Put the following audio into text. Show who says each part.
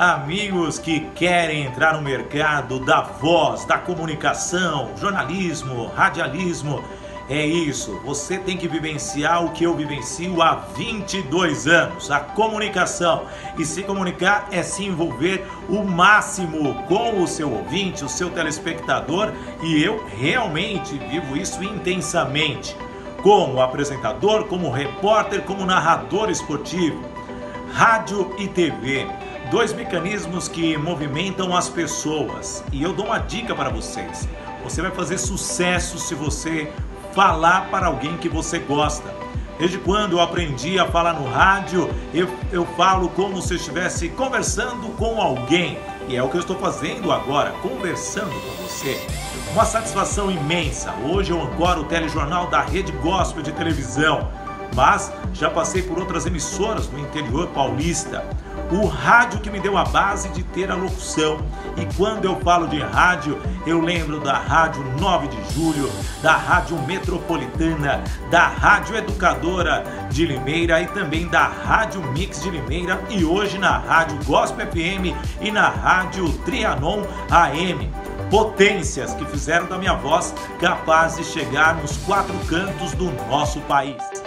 Speaker 1: Amigos que querem entrar no mercado da voz, da comunicação, jornalismo, radialismo, é isso. Você tem que vivenciar o que eu vivencio há 22 anos, a comunicação. E se comunicar é se envolver o máximo com o seu ouvinte, o seu telespectador, e eu realmente vivo isso intensamente. Como apresentador, como repórter, como narrador esportivo. Rádio e TV. Dois mecanismos que movimentam as pessoas. E eu dou uma dica para vocês. Você vai fazer sucesso se você falar para alguém que você gosta. Desde quando eu aprendi a falar no rádio, eu falo como se eu estivesse conversando com alguém. E é o que eu estou fazendo agora, conversando com você. Uma satisfação imensa. Hoje eu ancoro o telejornal da Rede Gospel de televisão. Mas já passei por outras emissoras no interior paulista. O rádio que me deu a base de ter a locução. E quando eu falo de rádio, eu lembro da Rádio 9 de Julho, da Rádio Metropolitana, da Rádio Educadora de Limeira e também da Rádio Mix de Limeira e hoje na Rádio Gospel FM e na Rádio Trianon AM. Potências que fizeram da minha voz capaz de chegar nos quatro cantos do nosso país.